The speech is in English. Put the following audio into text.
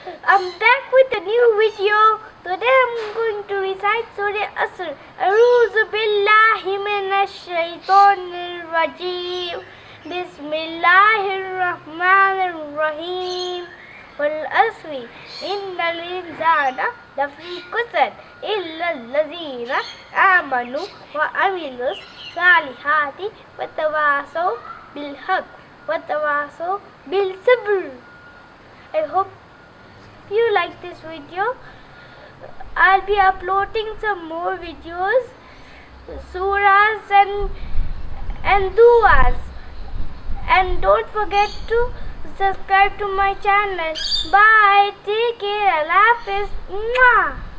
I'm back with a new video. Today I'm going to recite Surah Al-Asr. A'udhu billahi minash shaitanir rajim. Bismillahir Rahmanir Raheem. Wal-Asri innal insana lafi khusr illa allazina amanu wa amilus salihati wa tawasaw bil haqq wa tawasaw bil sabr. I hope you like this video. I'll be uploading some more videos, surahs and duas. And don't forget to subscribe to my channel. Bye. Take care. Allah Hafiz. Mwah.